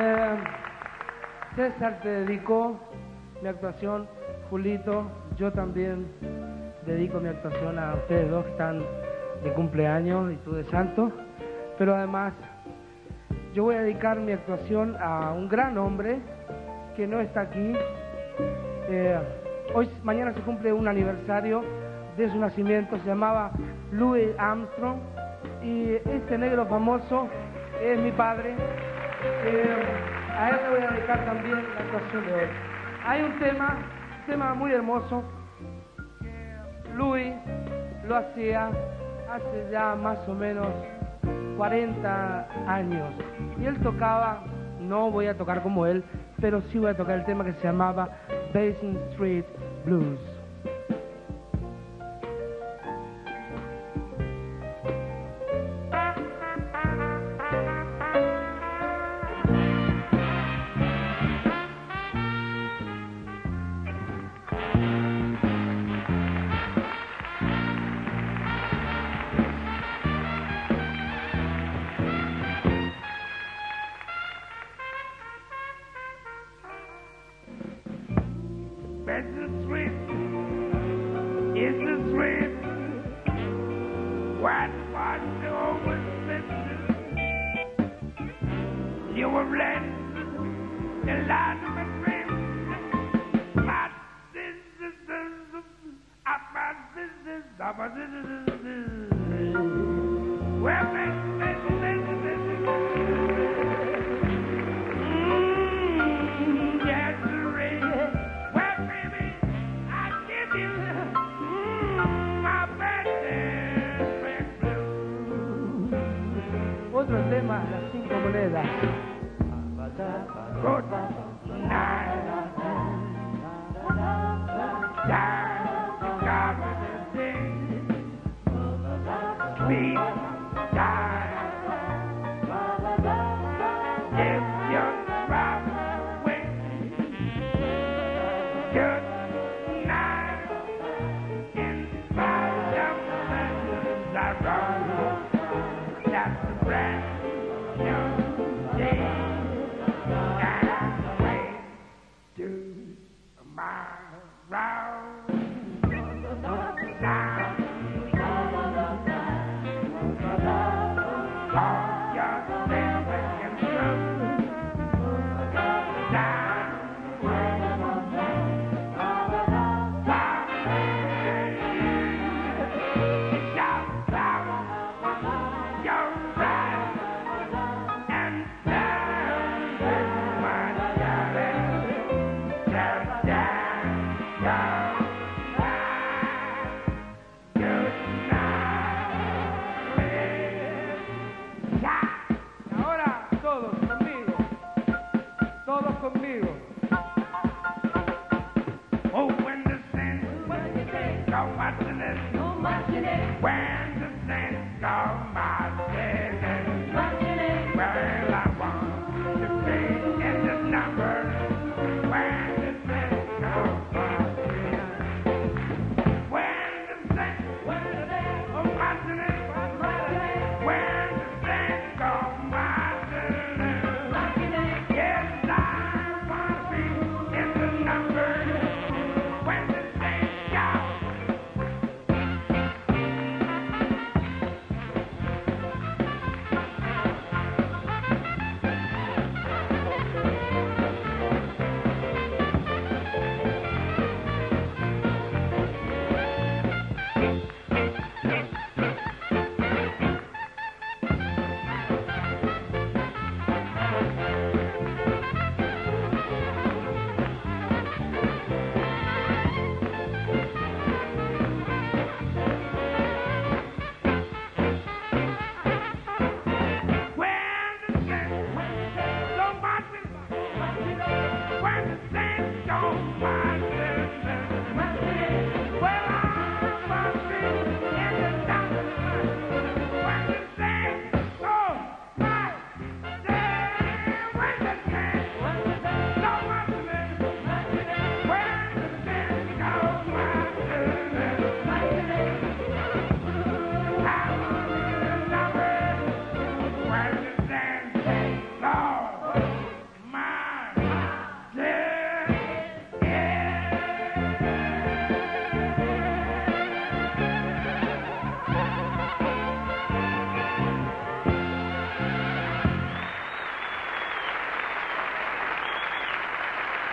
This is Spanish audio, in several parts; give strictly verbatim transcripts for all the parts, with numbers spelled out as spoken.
Eh, César te dedicó mi actuación, Julito, yo también dedico mi actuación a ustedes dos que están de cumpleaños y tú de santo, pero además yo voy a dedicar mi actuación a un gran hombre que no está aquí. Eh, hoy, mañana se cumple un aniversario de su nacimiento, se llamaba Louis Armstrong, y este negro famoso es mi padre. Eh, a él le voy a dedicar también la actuación de hoy. Hay un tema, un tema muy hermoso, que Louis lo hacía hace ya más o menos cuarenta años, y él tocaba, no voy a tocar como él, pero sí voy a tocar el tema que se llamaba Basin Street Blues. Otro tema, las cinco monedas. Good night. God with the day. Sweet time. If you're right away. Good night. In spite of the legends I run. That's the brand new day. And way to my round.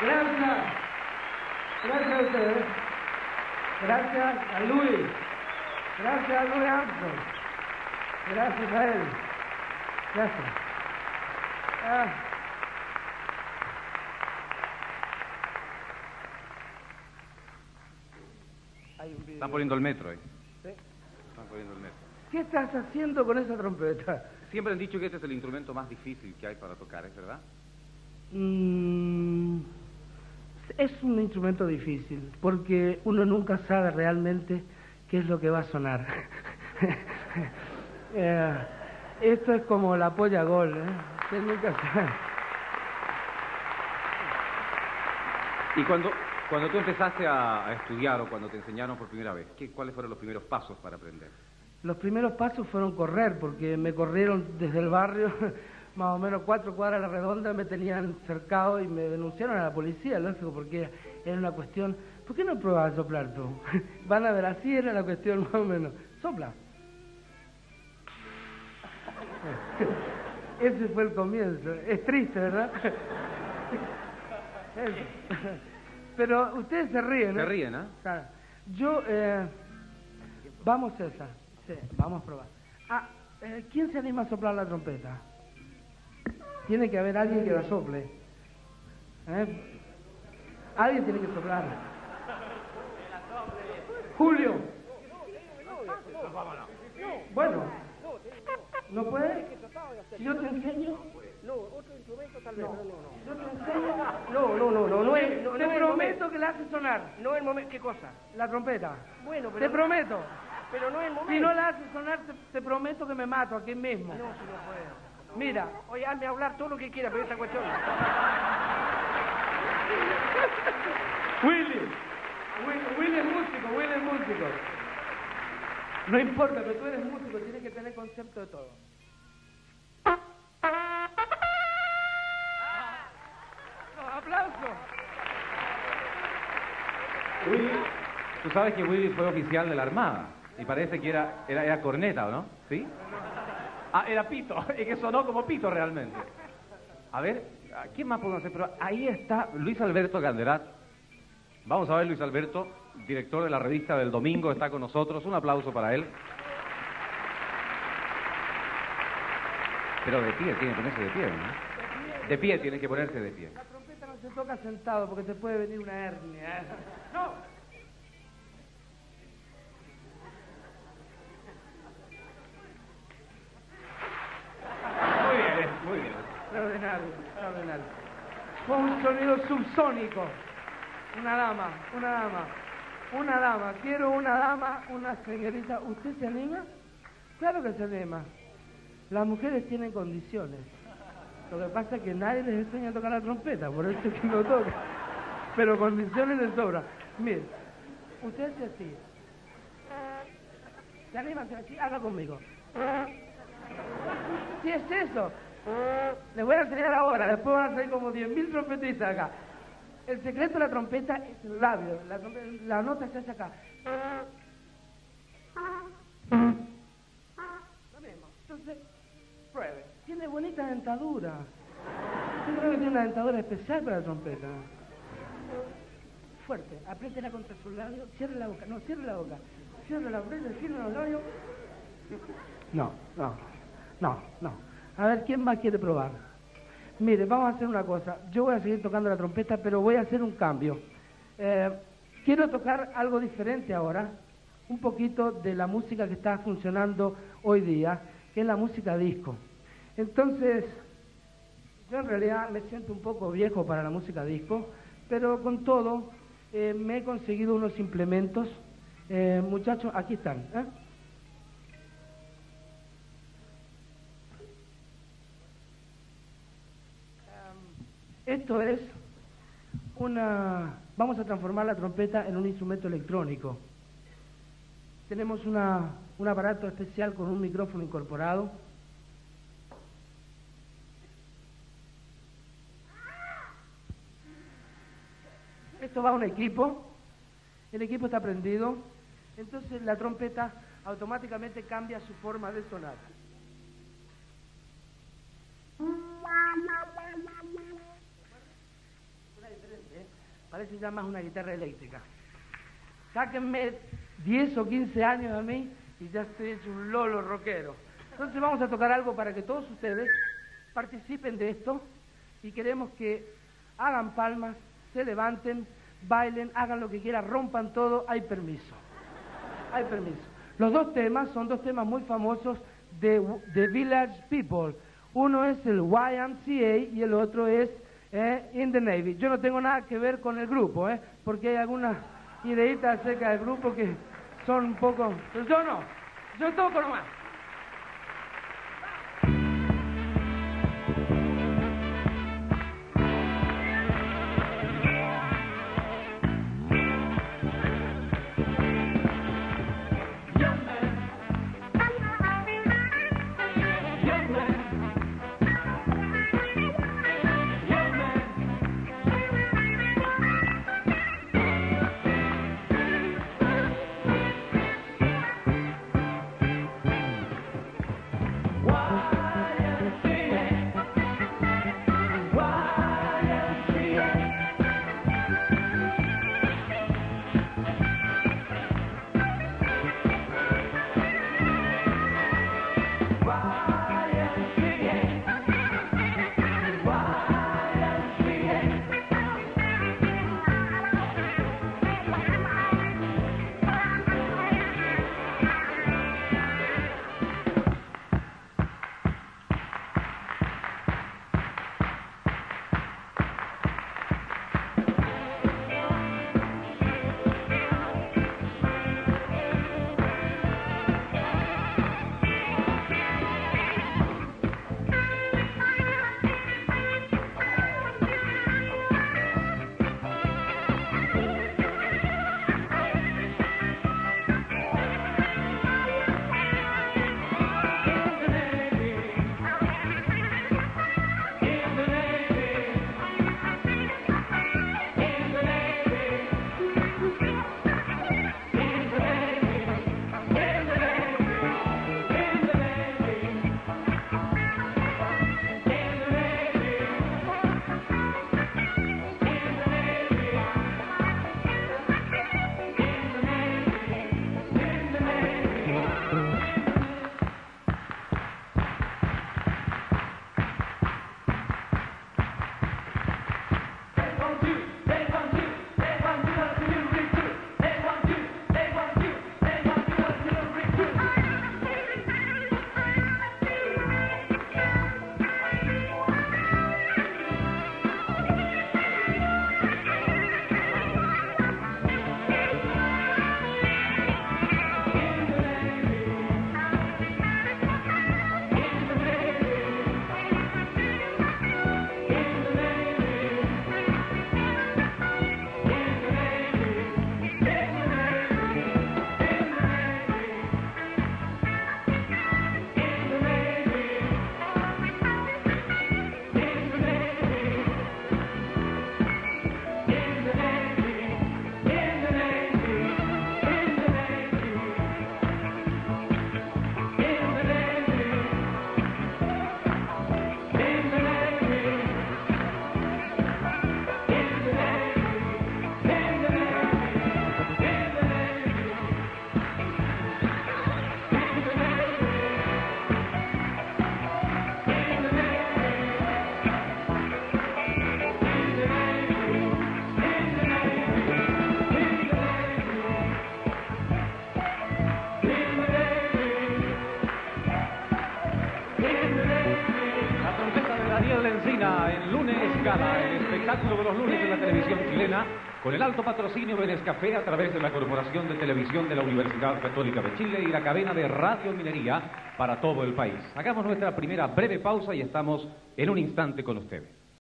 Gracias. Gracias a ustedes. Gracias a Luis. Gracias a Luis Armstrong. Gracias a él. Gracias. Ah. Están poniendo el metro ahí. ¿Sí? Están poniendo el metro. ¿Qué estás haciendo con esa trompeta? Siempre han dicho que este es el instrumento más difícil que hay para tocar, ¿es verdad? Mm, es un instrumento difícil, porque uno nunca sabe realmente qué es lo que va a sonar. eh, esto es como la polla gol, ¿eh? Usted nunca sabe. Y cuando, cuando tú empezaste a, a estudiar o cuando te enseñaron por primera vez, ¿qué, ¿cuáles fueron los primeros pasos para aprender? Los primeros pasos fueron correr, porque me corrieron desde el barrio, más o menos cuatro cuadras a la redonda, me tenían cercado y me denunciaron a la policía, lógico, porque era una cuestión... ¿Por qué no pruebas a soplar tú? Van a ver, así era la cuestión más o menos. Sopla. Ese fue el comienzo. Es triste, ¿verdad? Eso. Pero ustedes se ríen, ¿no? Se ríen, ¿eh? Claro. Yo, eh... Vamos, César. Sí, vamos a probar. Ah, eh, ¿quién se anima a soplar la trompeta? Tiene que haber alguien que la sople. ¿Eh? Alguien tiene que soplar. Julio. Bueno. ¿No puede? Si yo te enseño... No, otro instrumento tal vez. No, No, no, no. Yo te enseño... No, no, no, no, no es, no, Te no es el prometo momento. que la hace sonar. No es el momento. ¿Qué cosa? La trompeta. Bueno, pero... Te prometo. Pero no es el momento. Si no la hace sonar, te, te prometo que me mato aquí mismo. No, si no puedo. Mira. Oye, hazme hablar todo lo que quiera, pero esa cuestión... Willy. Willy, Willy es músico, Willy es músico. No importa, pero tú eres músico, tienes que tener concepto de todo. No, aplauso. Willy, tú sabes que Willy fue oficial de la Armada y parece que era, era, era corneta, ¿o no? ¿Sí? Ah, era pito, es que sonó como pito realmente. A ver, ¿quién más podemos hacer? Pero ahí está Luis Alberto Ganderat. Vamos a ver, Luis Alberto, director de la revista del Domingo, está con nosotros. Un aplauso para él. Pero de pie, tiene que ponerse de pie, ¿no? De pie, tiene que ponerse de pie. La trompeta no se toca sentado porque te puede venir una hernia. ¿Eh? No. Muy bien, muy bien. Extraordinario, extraordinario. Fue un sonido subsónico. Una dama, una dama, una dama. Quiero una dama, una señorita. ¿Usted se anima? Claro que se anima. Las mujeres tienen condiciones. Lo que pasa es que nadie les enseña a tocar la trompeta, por eso es que no toca. Pero condiciones les sobra. Mire, usted hace así. ¿Se anima a hacer así? Haga conmigo. ¿Qué es eso? Les voy a enseñar ahora, después van a salir como diez mil trompetistas acá. El secreto de la trompeta es el labio, la, trompeta, la nota se hace acá. Lo mismo. Entonces, pruebe. Tiene bonita dentadura. Yo creo que tiene una dentadura especial para la trompeta. Fuerte, apriétela contra su labio, cierre la boca, no, cierre la boca. Cierre la boca, cierre los labios. No, no, no, no. A ver, ¿quién más quiere probar? Mire, vamos a hacer una cosa. Yo voy a seguir tocando la trompeta, pero voy a hacer un cambio. Eh, quiero tocar algo diferente ahora, un poquito de la música que está funcionando hoy día, que es la música disco. Entonces, yo en realidad me siento un poco viejo para la música disco, pero con todo eh, me he conseguido unos implementos. Eh, muchachos, aquí están. ¿eh? Esto es una... Vamos a transformar la trompeta en un instrumento electrónico. Tenemos una, un aparato especial con un micrófono incorporado. Esto va a un equipo. El equipo está prendido. Entonces la trompeta automáticamente cambia su forma de sonar. Parece ya más una guitarra eléctrica. Sáquenme diez o quince años a mí y ya estoy hecho un lolo rockero. Entonces vamos a tocar algo para que todos ustedes participen de esto y queremos que hagan palmas, se levanten, bailen, hagan lo que quieran, rompan todo, hay permiso. Hay permiso. Los dos temas son dos temas muy famosos de The Village People. Uno es el Y M C A y el otro es eh, In the Navy. Yo no tengo nada que ver con el grupo, eh, porque hay algunas ideitas acerca del grupo que son un poco... Pero yo no, yo toco nomás. En Lunes Gala, el espectáculo de los lunes en la televisión chilena, con el alto patrocinio de Nescafé a través de la Corporación de Televisión de la Universidad Católica de Chile y la cadena de Radio Minería para todo el país. Hagamos nuestra primera breve pausa y estamos en un instante con ustedes.